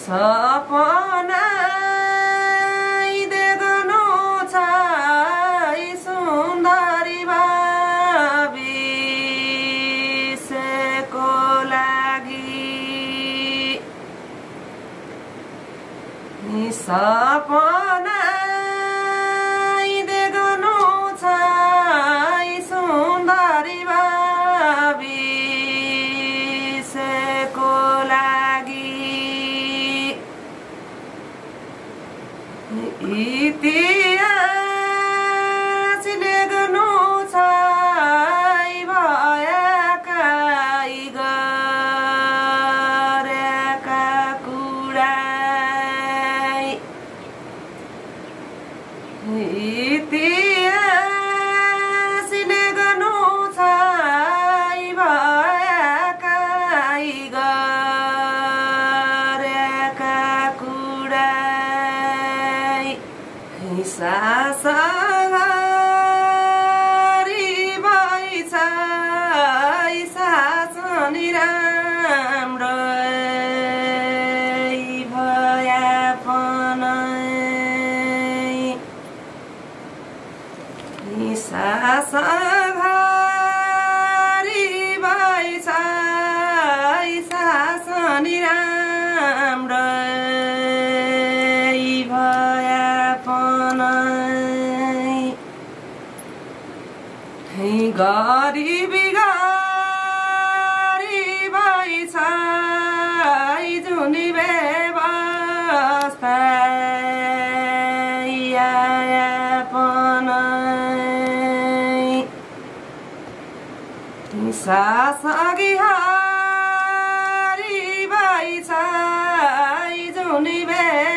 सपना देख्नु छ सुन्दरी भविष्यको लागि सपना देख्नु छ सुन्दरी भविष्यको लागि इतिहास लेख्नु छ भएका गरेका कुरा इतिहास लेख्नु छ भएका गरेका कुरा सासरी भइछ सासनी राम्रो भयापन सासरी भइछ सासनी राम्रो गरिबी भइछ जुनी व्यवस्था यापन सासगी हरी भइछ जुनी